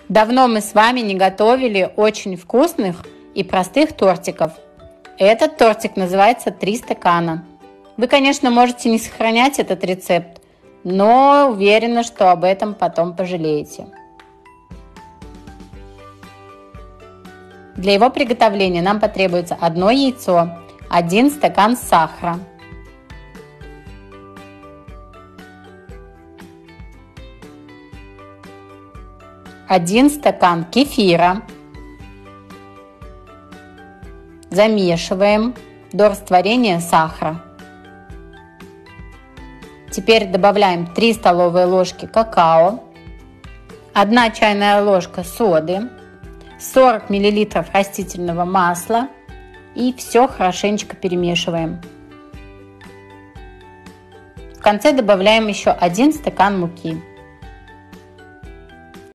Давно мы с вами не готовили очень вкусных и простых тортиков. Этот тортик называется 3 стакана. Вы, конечно, можете не сохранять этот рецепт, но уверена, что об этом потом пожалеете. Для его приготовления нам потребуется 1 яйцо, 1 стакан сахара, 1 стакан кефира. Замешиваем до растворения сахара. Теперь добавляем 3 столовые ложки какао, 1 чайная ложка соды, 40 мл растительного масла и все хорошенечко перемешиваем. В конце добавляем еще 1 стакан муки.